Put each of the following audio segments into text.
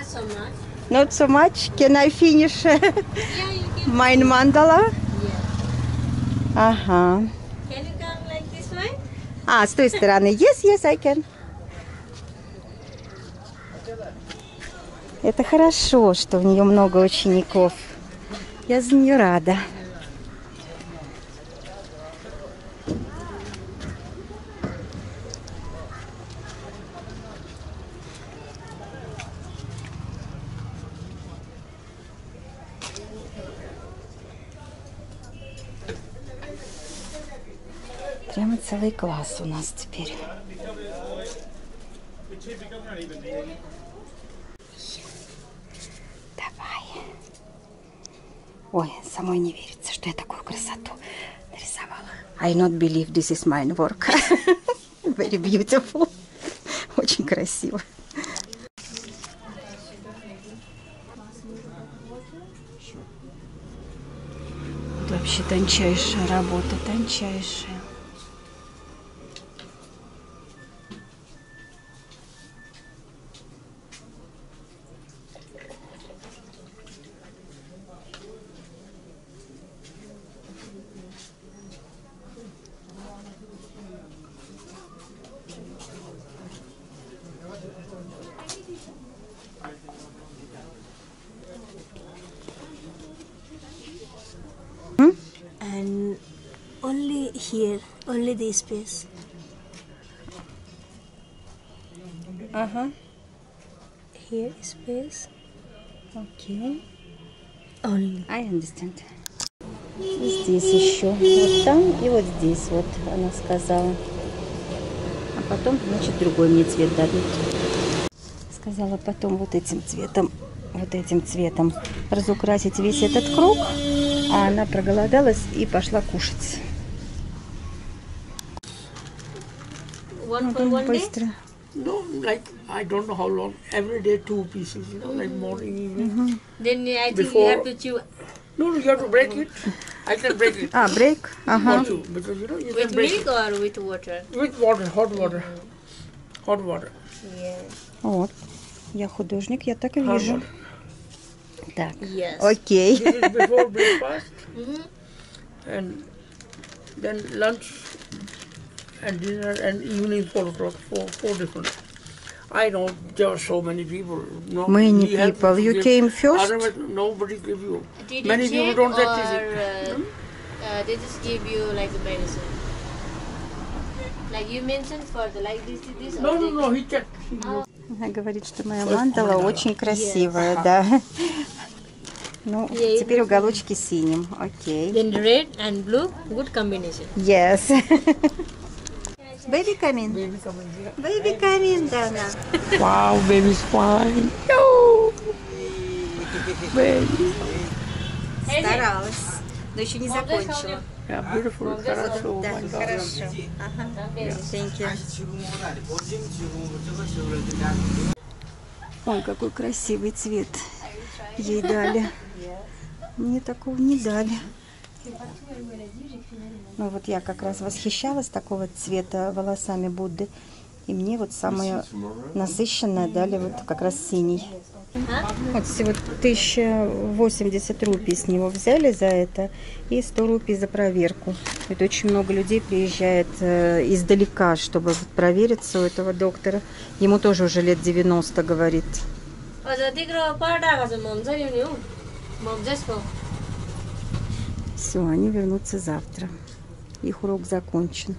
Not so much. Not so much. Can I finish Yeah, you can. my mandala? Yeah. Ага. Can you come like this way? А, с той стороны. Yes, yes, I can. Это хорошо, что у нее много учеников. Я за нее рада. Прямо целый класс у нас теперь. Давай. Ой, самой не верится, что я такую красоту нарисовала. I not believe this is my work. Very beautiful. Очень красиво. Это вообще тончайшая работа, тончайшая. And only here, only this space. Ага. Here is space. Окей. Only. I understand. И здесь еще. Вот там и вот здесь вот, она сказала. А потом, значит, другой мне цвет дадут. Сказала потом вот этим цветом разукрасить весь этот круг. А она проголодалась и пошла кушать. One for one day? Быстро. No, like I don't know how long. Every day 2 pieces, you know, like morning, evening. Then I think Before- you have to chew No, you have to break it. I can break it. А, брейк? Ага. Also, because you know you with can break milk or with water. it with water, hot water, hot water. Yeah. Вот. Я художник, я так и Hot вижу. water. Так. Yes. Окей. This is before breakfast, Mhm. and then lunch, and dinner, and evening 4 o'clock. Four different. I know there are so many people. No, Many we have people. to You give- came first? Otherwise, nobody give you. Did Many you people check don't or get this. they just give you like the medicine? Like you mentioned for the like this or No, they- no, he checked. Она говорит, что моя мандала очень красивая, да. Ну, Yeah, теперь уголочки синим. Окей. Then red and blue, good combination. Yes. Baby come in. Baby coming here. Baby come in, Dana. Wow, baby's fine. Yo, baby. Старалась, но еще не закончила. Yeah, beautiful. Хорошо, oh Да, my God. хорошо. Ага. Thank you. Ой, какой красивый цвет ей дали. Мне такого не дали. Ну вот я как раз восхищалась такого цвета волосами Будды. И мне вот самое насыщенное дали вот как раз синий. Вот всего 1080 рупий с него взяли за это и 100 рупий за проверку. Это очень много людей приезжает издалека, чтобы провериться у этого доктора. Ему тоже уже лет 90, говорит. Все, они вернутся завтра. Их урок закончен.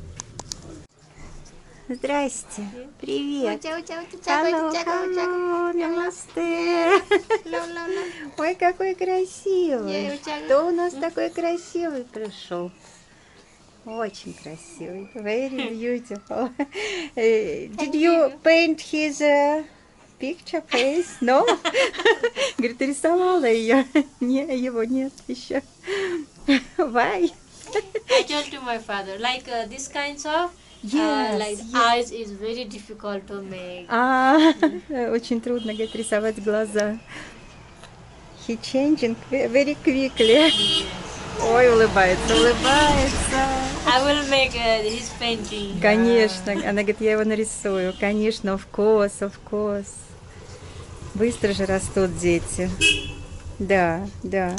Здрасте. Привет. Hello, hello, намасте. Ой, какой красивый. Кто у нас такой красивый пришел? Очень красивый. Very beautiful. Did you paint his picture face? No? Говорит, рисовала ее. Не, его нет еще. Why? I told to my father, like this kinds of Yes, like yes. eyes is very difficult to make. Очень трудно, говорит, рисовать глаза. He changing very quickly. Ой, улыбается, улыбается. I will make his painting. Конечно. Она говорит, я его нарисую. Конечно, of course, of course. Быстро же растут дети. Да, да.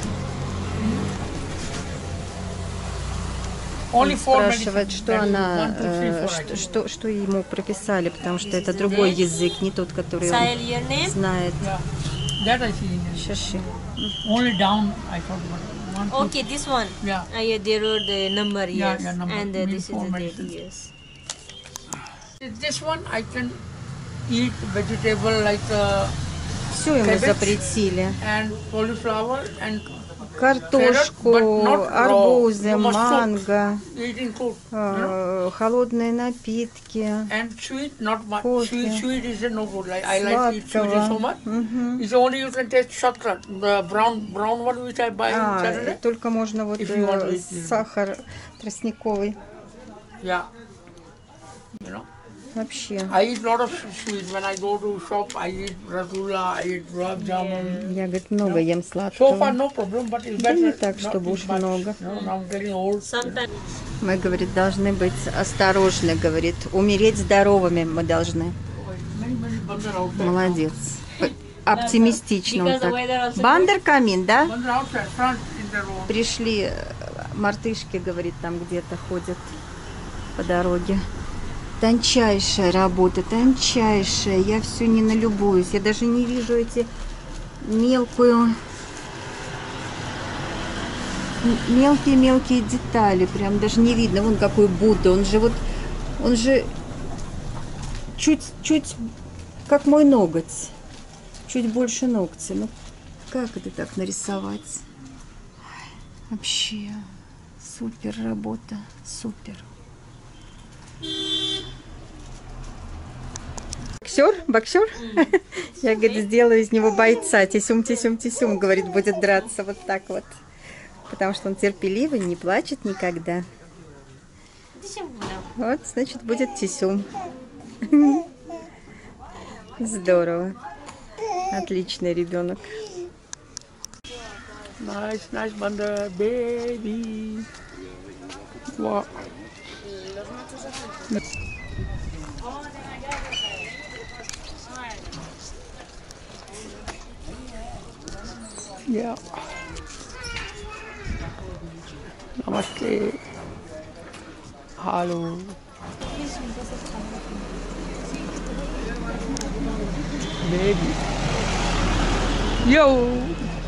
Он Only four спрашивает, medicines. что That is она, 1, 2, 3, 4 items. что ему прописали, потому что это другой язык, не тот, который Sahil, он your name? знает. Yeah, that I see. Шаши. Only down, I thought, but 1, 2, Okay, this one. Yeah. Yeah, they wrote the number, Yeah, yes. yeah, number. And Mean this is four the date, medicines. yes. This one I can eat vegetable like Все ему Cabbage. запретили. and cauliflower and Картошку, Carrot, but not raw. арбузы, You must cook. манго, eating food, you know. холодные напитки. And sweet, not much. Coffee. Sweet is no good. Like I like to eat sweet Сладкого. so much. Мгм. It's only you can taste chocolate, the brown one which I buy on Saturday. Только можно вот If you want to eat it. сахар тростниковый. Yeah, you know. Вообще. I eat lot of sweets when I go to shop. I eat rasgulla, I eat gulab jamun. Я, говорит, много ем So far сладкого. no problem, but it's Да better. не так, not чтобы eat уж much. много. No, now I'm getting old. Sometimes. Мы, говорит, должны быть осторожны, говорит. Умереть здоровыми мы должны. Many bandar outside. Молодец. Оптимистично он Because the так. weather also Бандер камин, да? Bandar outside, front in the road. Пришли мартышки, говорит, там где-то ходят по дороге. Тончайшая работа, тончайшая. Я все не налюбуюсь. Я даже не вижу эти мелкие детали. Прям даже не видно. Вон какой Будда. Он же чуть как мой ноготь. Чуть больше ногтя. Ну, как это так нарисовать? Вообще супер работа, супер. Боксер? Я, говорит, сделаю из него бойца. Тисюм, говорит, будет драться вот так вот. Потому что он терпеливый, не плачет никогда. Вот, значит, будет тисюм. Здорово. Отличный ребенок. Nice bandar, baby. Wow. Yeah. Namaste. Hello. Baby. Yo.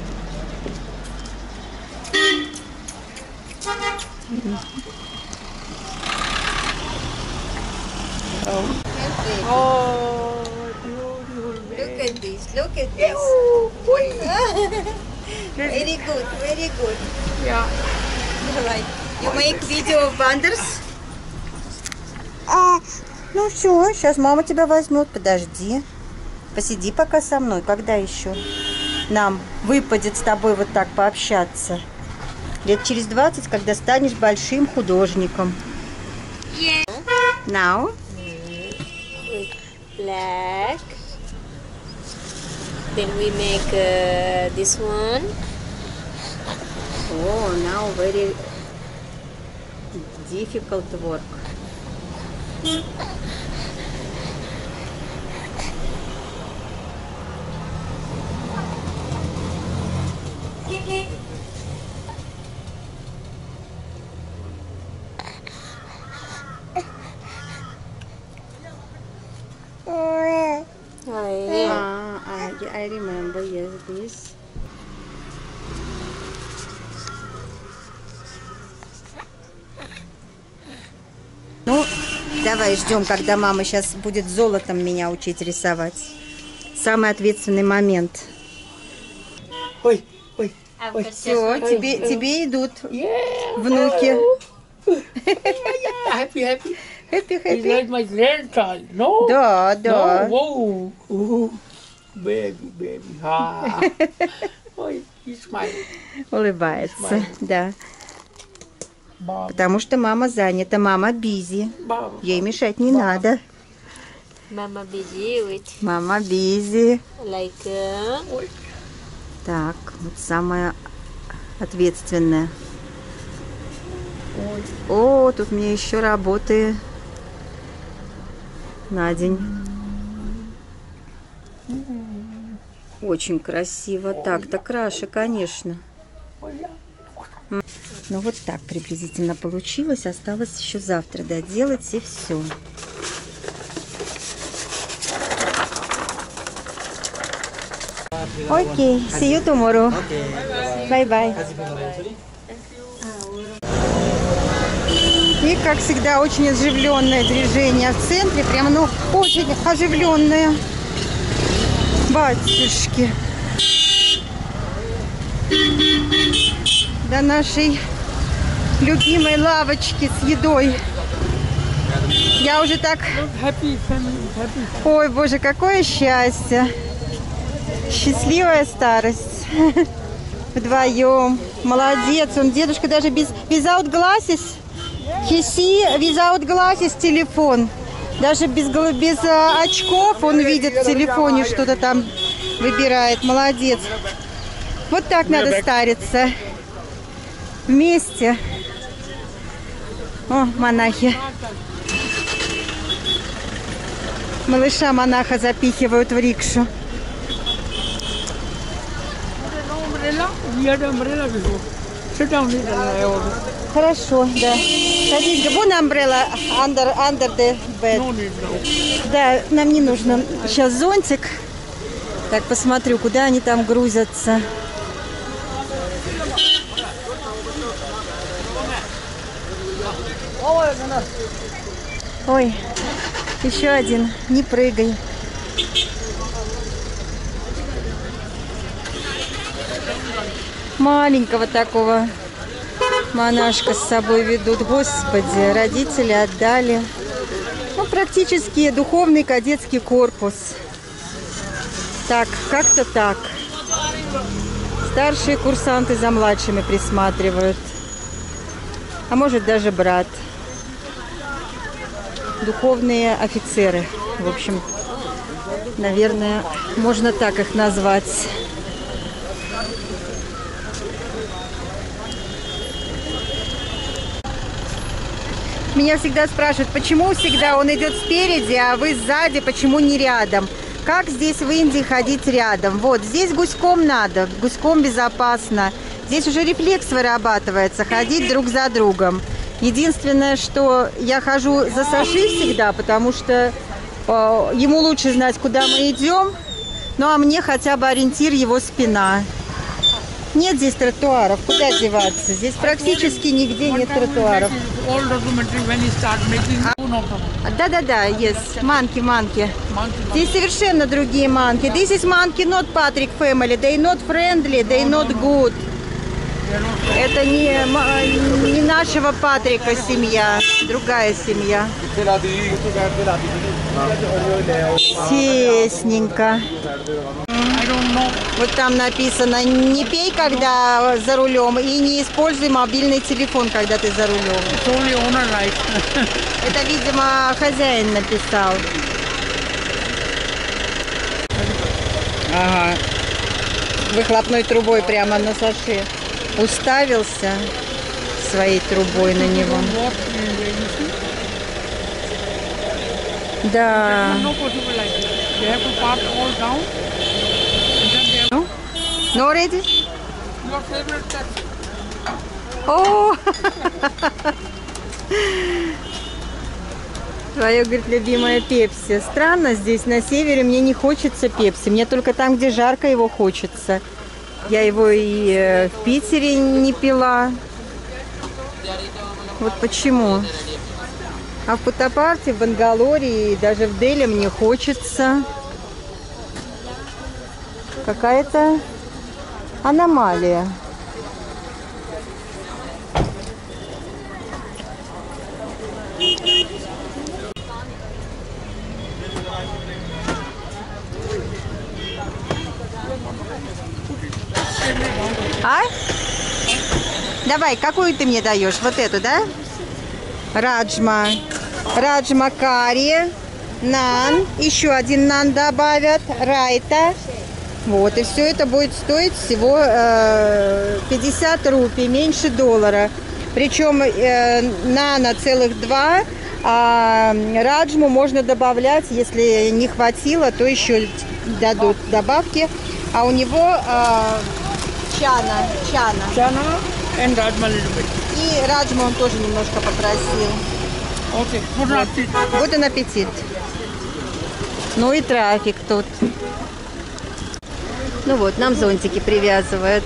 Oh, beautiful baby. Look at this. Oh, boy. Very good. Yeah. Давай. You make video of wonders? Ну все, сейчас мама тебя возьмет. Подожди. Посиди пока со мной. Когда еще нам выпадет с тобой вот так пообщаться? Лет через 20, когда станешь большим художником. Yeah. Now? Black. Then we make this one. Oh, now very difficult work. I remember, yes, this. Ну, давай ждем, когда мама сейчас будет золотом меня учить рисовать. Самый ответственный момент. Ой. Все, тебе идут Yeah. внуки. Happy. Happy. He's like my grandchild. No. Да. No. Whoa. Ooh. Baby. Ah. Ой, he's smiling. Улыбается, да. Mom. Потому что мама занята, мама бизи. Mom. Ей мешать не надо. Mama busy with Мама бизи. like Ой. Так, вот самое ответственное. Ой. О, тут мне еще работы на день. Очень красиво. Так-то краше, конечно. Ну вот так приблизительно получилось. Осталось еще завтра доделать, и все. Окей, see you tomorrow. Bye-bye. И, как всегда, очень оживленное движение в центре. Прям, ну, очень оживленное. Батюшки. До нашей любимой лавочки с едой. Я уже так... Ой, боже, какое счастье. Счастливая старость. Вдвоем. Молодец. Он, дедушка, даже without glasses. He see without glasses телефон. Даже без очков он видит в телефоне, что-то там выбирает. Молодец. Вот так надо стариться. Вместе. О, монахи. Малыша-монаха запихивают в рикшу. Хорошо, да. Садись, вон umbrella under the bed. Да, нам не нужно. Сейчас зонтик. Так, посмотрю, куда они там грузятся. Ой, еще один. Не прыгай. Маленького такого монашка с собой ведут. Господи, родители отдали. Ну, практически духовный кадетский корпус. Так, как-то так. Старшие курсанты за младшими присматривают. А может, даже брат. Духовные офицеры. В общем, наверное, можно так их назвать. Меня всегда спрашивают, почему всегда он идет спереди, а вы сзади, почему не рядом? Как здесь в Индии ходить рядом? Вот, здесь гуськом надо, гуськом безопасно. Здесь уже рефлекс вырабатывается, ходить друг за другом. Единственное, что я хожу за Саши всегда, потому что ему лучше знать, куда мы идем, ну а мне хотя бы ориентир его спина. Нет здесь тротуаров, куда деваться? Здесь практически нигде нет тротуаров. Да-да-да, есть. Манки. Здесь совершенно другие манки. This is monkey, not Patrick family. They not friendly, they not good. Это не нашего Патрика семья, другая семья. Тесненько. Вот там написано, не пей, когда за рулем, и не используй мобильный телефон, когда ты за рулем. Это, видимо, хозяин написал. Ага. Выхлопной трубой прямо на Саше. Уставился своей трубой на него. Да. No ready? О! Твое, говорит, любимое пепси. Странно, здесь на севере мне не хочется пепси. Мне только там, где жарко, его хочется. Я его и в Питере не пила. Вот почему. А в Путтапарте, в Бангалоре и даже в Дели мне хочется. Какая-то аномалия. А? Давай, какую ты мне даешь? Вот эту, да? Раджма. Раджма карри. Нан. Еще один нан добавят. Райта. Вот, и все это будет стоить всего 50 рупий, меньше $1. Причем нана целых 2, А раджму можно добавлять, если не хватило, то еще дадут добавки. А у него чана. Chana and rajma a little bit. И раджму он тоже немножко попросил. Okay, good appetit. Вот он аппетит. Ну и трафик тут. Ну вот, нам зонтики привязывают.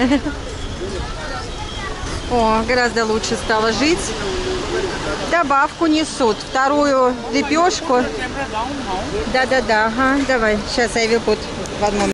О, гораздо лучше стало жить. Добавку несут. Вторую лепешку. Да-да-да. Ага, давай. Сейчас I will put one moment.